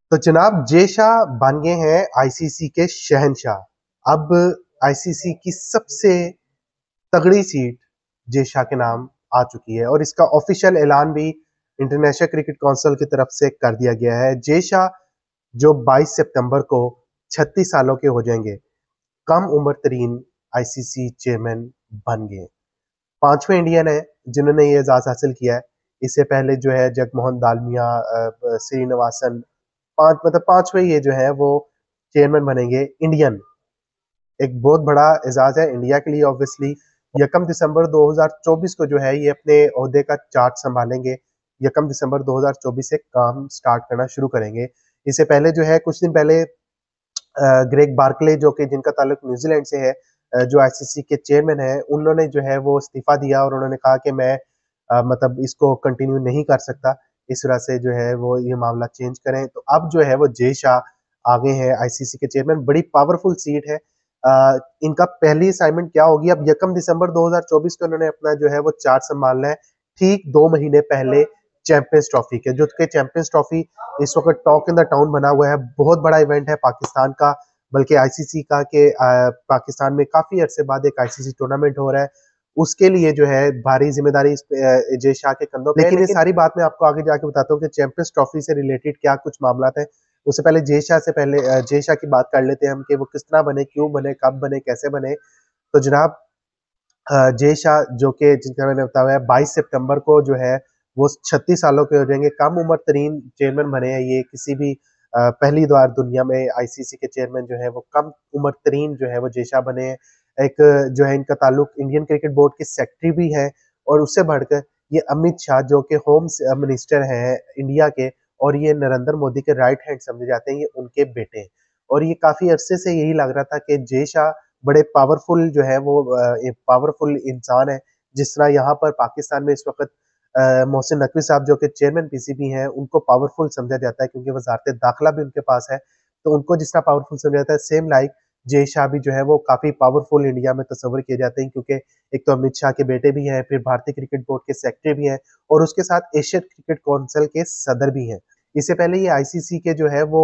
तो जनाब जय शाह बन गए हैं आईसीसी के शहनशाह। अब आईसीसी की सबसे तगड़ी सीट जय शाह के नाम आ चुकी है और इसका ऑफिशियल ऐलान भी इंटरनेशनल क्रिकेट काउंसिल की तरफ से कर दिया गया है। जय शाह जो 22 सितंबर को 36 सालों के हो जाएंगे, कम उम्र तरीन आईसीसी चेयरमैन बन गए। पांचवें इंडियन है जिन्होंने ये एजाज हासिल किया है। इससे पहले जो है जगमोहन दालमिया, श्रीनिवासन, पांचवें ये जो है वो चेयरमैन बनेंगे इंडियन। एक बहुत बड़ा एजाज है इंडिया के लिए ऑब्वियसली। 1 दिसंबर 2024 को जो है ये अपने ओहदे का चार्ज संभालेंगे। 1 दिसंबर 2024 से काम स्टार्ट करना शुरू करेंगे। इससे पहले जो है कुछ दिन पहले ग्रेग बार्कले जो कि जिनका ताल्लुक न्यूजीलैंड से है, जो आईसीसी के चेयरमैन है, उन्होंने जो है वो इस्तीफा दिया और उन्होंने कहा कि मैं मतलब इसको कंटिन्यू नहीं कर सकता। इस वजह से जो है वो ये मामला चेंज करें। तो अब जो है वो जय शाह आगे हैं आईसीसी के चेयरमैन। बड़ी पावरफुल सीट है। इनका पहली असाइनमेंट क्या होगी? अब 1 दिसंबर 2024 को उन्होंने अपना जो है वो चार्ज संभालना है, ठीक 2 महीने पहले चैंपियंस ट्रॉफी के, जो कि चैंपियंस ट्रॉफी इस वक्त टॉक इन द टाउन बना हुआ है। बहुत बड़ा इवेंट है पाकिस्तान का, बल्कि आईसीसी का, कि पाकिस्तान में काफी अरसे बाद एक आईसीसी टूर्नामेंट हो रहा है। उसके लिए जो है भारी जिम्मेदारी जय शाह के कंधों पे। लेकिन ये सारी बात मैं आपको आगे जाके बताता हूँ कि चैंपियंस ट्रॉफी से रिलेटेड क्या कुछ मामला है। उससे पहले जय शाह की बात कर लेते हैं हम कि वो किस तरह बने, क्यों बने, कब बने, कैसे बने। तो जनाब जय शाह जो कि जिनका मैंने बताया है 22 सितंबर को जो है वो 36 सालों के हो जाएंगे। कम उम्र तरीन चेयरमैन बने हैं ये किसी भी पहली बार दुनिया में आईसीसी के चेयरमैन जो है वो कम उम्र तरीन जो है वो जय शाह बने हैं। एक जो है इनका ताल्लुक इंडियन क्रिकेट बोर्ड के सेक्रेटरी भी है, और उससे बढ़कर ये अमित शाह जो कि होम मिनिस्टर हैं इंडिया के, और ये नरेंद्र मोदी के राइट हैंड समझे जाते हैं, ये उनके बेटे हैं। और ये काफी अरसे से यही लग रहा था कि जय शाह बड़े पावरफुल जो है वो एक पावरफुल इंसान है। जिस तरह यहाँ पर पाकिस्तान में इस वक्त मोहसिन नकवी साहब जो कि चेयरमैन पीसीबी हैं, उनको पावरफुल समझा जाता है क्योंकि वजारत दाखिला भी उनके पास है। तो उनको जिस तरह पावरफुल समझा जाता है, सेम लाइक जय शाह भी जो है वो काफी पावरफुल इंडिया में तस्वर किए जाते हैं, क्योंकि एक तो अमित शाह के बेटे भी हैं, फिर भारतीय क्रिकेट बोर्ड के सेक्रेटरी भी हैं, और उसके साथ एशियन क्रिकेट काउंसिल के सदर भी हैं। इससे पहले ये आईसीसी के जो है वो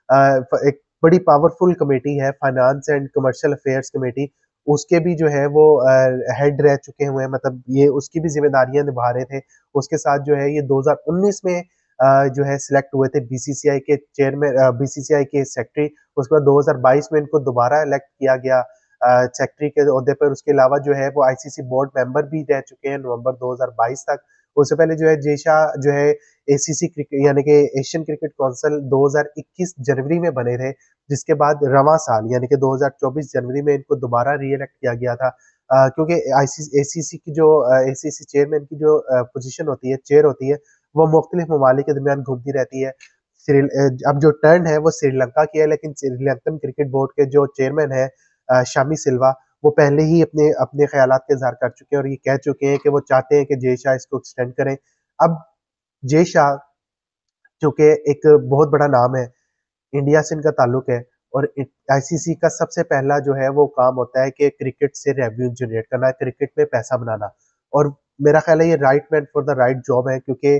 एक बड़ी पावरफुल कमेटी है, finance and commercial affairs committee, उसके भी जो है वो हेड रह चुके हुए हैं, मतलब ये उसकी भी जिम्मेदारियां निभा रहे थे। उसके साथ जो है ये 2019 में जो है सिलेक्ट हुए थे बीसीसीआई के चेयरमैन, बीसीसीआई के सेक्रेटरी। उसके बाद 2022 में इनको दोबारा इलेक्ट किया गया सेक्रेटरी के ओहदे पर। उसके अलावा जो है वो आईसीसी बोर्ड मेंबर भी रह चुके हैं नवंबर 2022 तक। उससे पहले जो है जय शाह जो है एसीसी क्रिकेट यानी कि एशियन क्रिकेट काउंसिल 2021 जनवरी में बने थे, जिसके बाद रवां साल यानी कि 2024 जनवरी में इनको दोबारा री इलेक्ट किया गया था। क्योंकि एसीसी की जो एसीसी चेयरमैन की जो पोजीशन होती है, चेयर होती है, वो मुख्तलिफ ममालिक के दरमियान घूमती रहती है। अब जो टर्न है वो श्रीलंका की है, लेकिन श्रीलंकन क्रिकेट बोर्ड के जो चेयरमैन है शामी सिल्वा, वो पहले ही अपने अपने ख्यालात के इजहार कर चुके हैं और ये कह चुके हैं कि वो चाहते हैं कि जय शाह इसको एक्सटेंड करें। अब जय शाह जो कि एक बहुत बड़ा नाम है, इंडिया से इनका ताल्लुक है, और आईसीसी का सबसे पहला जो है वो काम होता है कि क्रिकेट से रेवेन्यू जनरेट करना, क्रिकेट में पैसा बनाना। और मेरा ख्याल है ये right man for the right job है, क्योंकि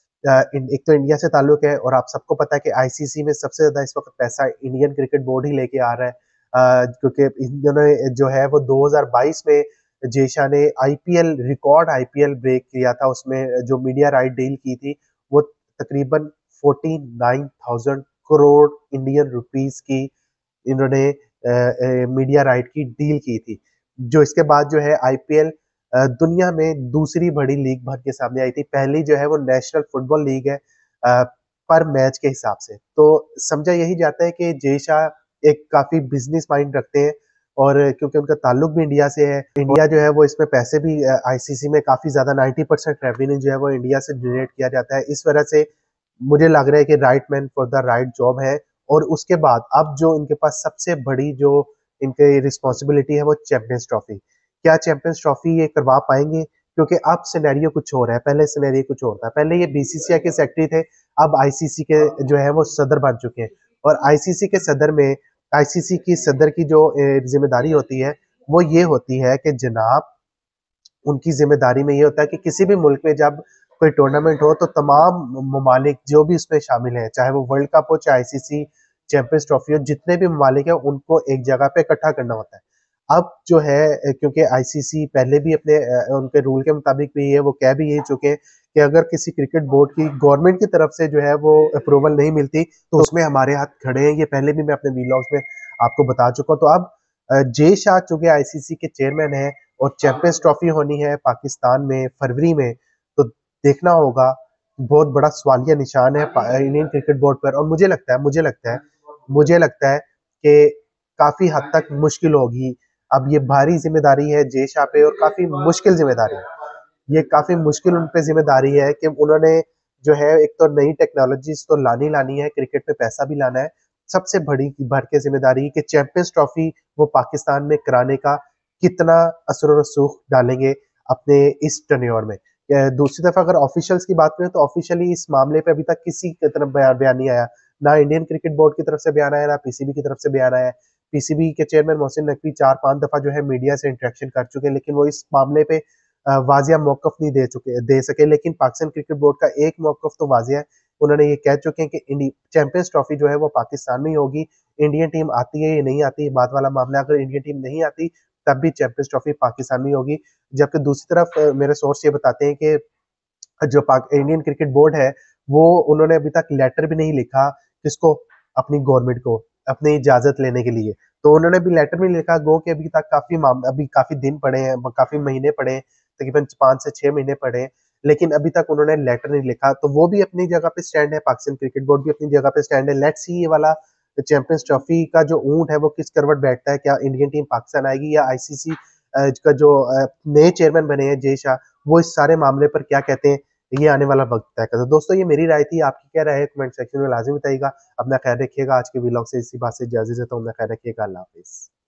एक तो इंडिया से ताल्लुक है, और आप सबको पता है कि आईसीसी में सबसे ज्यादा इस वक्त पैसा इंडियन क्रिकेट बोर्ड ही लेके आ रहा है। क्योंकि इन्होंने जो है वो 2022 में जय शाह ने आईपीएल रिकॉर्ड आईपीएल ब्रेक किया था। उसमें जो मीडिया राइट डील की थी वो तकरीबन 49,000 करोड़ इंडियन रुपीस की इन्होंने मीडिया राइट की डील की थी। जो इसके बाद जो है आईपीएल दुनिया में दूसरी बड़ी लीग भर के सामने आई थी। पहली जो है वो नेशनल फुटबॉल लीग है पर मैच के हिसाब से। तो समझा यही जाता है कि जय शाह एक काफी बिजनेस माइंड रखते हैं, और क्योंकि उनका ताल्लुक भी इंडिया से है, इंडिया जो है वो इसमें पैसे भी आईसीसी में काफी ज्यादा 90% रेवेन्यू जो है वो इंडिया से जनरेट किया जाता है। इस वजह से मुझे लग रहा है कि right man for the right job है। और उसके बाद अब जो इनके पास सबसे बड़ी जो इनके रिस्पॉन्सिबिलिटी है वो चैंपियंस ट्रॉफी। क्या चैंपियंस ट्रॉफी ये करवा पाएंगे? क्योंकि अब सिनेरियो कुछ हो रहा है, पहले सिनेरियो कुछ और था। पहले ये बीसीसीआई के सेक्रेटरी थे, अब आईसीसी के जो है वो सदर बन चुके हैं। और आईसीसी के सदर में आईसीसी की सदर की जो जिम्मेदारी होती है वो ये होती है कि जनाब उनकी जिम्मेदारी में ये होता है कि किसी भी मुल्क में जब कोई टूर्नामेंट हो तो तमाम ममालिक जो भी उसमें शामिल हैं, चाहे वो वर्ल्ड कप हो चाहे आईसीसी चैंपियंस ट्रॉफी हो, जितने भी ममालिक हैं उनको एक जगह पे इकट्ठा करना होता है। अब जो है क्योंकि आईसीसी पहले भी अपने उनके रूल के मुताबिक भी है, वो कह भी यही चुके हैं कि अगर किसी क्रिकेट बोर्ड की गवर्नमेंट की तरफ से जो है वो अप्रूवल नहीं मिलती तो उसमें हमारे हाथ खड़े हैं। ये पहले भी मैं अपने वीलॉग्स में आपको बता चुका हूँ। तो अब जय शाह चूंकि आईसीसी के चेयरमैन है और चैंपियंस ट्रॉफी होनी है पाकिस्तान में फरवरी में, तो देखना होगा, बहुत बड़ा सवालिया निशान है इंडियन क्रिकेट बोर्ड पर। और मुझे लगता है कि काफी हद तक मुश्किल होगी। अब ये भारी जिम्मेदारी है जय शाह पे और काफी मुश्किल जिम्मेदारी है। ये काफी मुश्किल उन पे जिम्मेदारी है कि उन्होंने जो है एक तो नई टेक्नोलॉजीज तो लानी है, क्रिकेट में पैसा भी लाना है। सबसे बड़ी भर के जिम्मेदारी कि चैंपियंस ट्रॉफी वो पाकिस्तान में कराने का कितना असर रसूख डालेंगे अपने इस टर्न्योर में। दूसरी तरफ अगर ऑफिशियल्स की बात करें तो ऑफिशियली इस मामले पे अभी तक किसी की तरफ बयान नहीं आया, ना इंडियन क्रिकेट बोर्ड की तरफ से बयान आया, ना पीसीबी की तरफ से बयान आया। पीसीबी के चेयरमैन मोहसिन नकवी 4-5 दफा जो है मीडिया से इंटरेक्शन कर चुके हैं, लेकिन वो इस मामले पे वाजिया मौकफ नहीं दे सके। लेकिन पाकिस्तान क्रिकेट बोर्ड का एक मौकफ तो वाजिया है, उन्होंने ये कह चुके हैं कि चैंपियंस ट्रॉफी जो है वो पाकिस्तान में ही होगी। इंडियन टीम आती है या नहीं आती बात वाला मामला, अगर इंडियन टीम नहीं आती तब भी चैंपियंस ट्रॉफी पाकिस्तान में ही होगी। जबकि दूसरी तरफ मेरे सोर्स ये बताते हैं कि जो इंडियन क्रिकेट बोर्ड है वो उन्होंने अभी तक लेटर भी नहीं लिखा किसको, अपनी गवर्नमेंट को, अपनी इजाजत लेने के लिए। तो उन्होंने भी लेटर में लिखा गो कि अभी तक अभी काफी दिन पड़े हैं, काफी महीने पड़े हैं, तकरीबन 5 से 6 महीने पड़े हैं, लेकिन अभी तक उन्होंने लेटर नहीं लिखा। तो वो भी अपनी जगह पे स्टैंड है, पाकिस्तान क्रिकेट बोर्ड भी अपनी जगह पे स्टैंड है। लेट्स सी ये वाला चैंपियंस ट्रॉफी का जो ऊंट है वो किस करवट बैठता है, क्या इंडियन टीम पाकिस्तान आएगी या आईसीसी का जो नए चेयरमैन बने हैं जय शाह, वो इस सारे मामले पर क्या कहते हैं, ये आने वाला वक्त तय करता है। दोस्तों ये मेरी राय थी, आपकी क्या राय है कमेंट सेक्शन में लाजमी बताइएगा। अपना ख्याल रखिएगा। आज के व्लॉग से इसी बात से इजाजत देता हूँ, अपना ख्याल रखिएगा। अल्लाह हाफिज।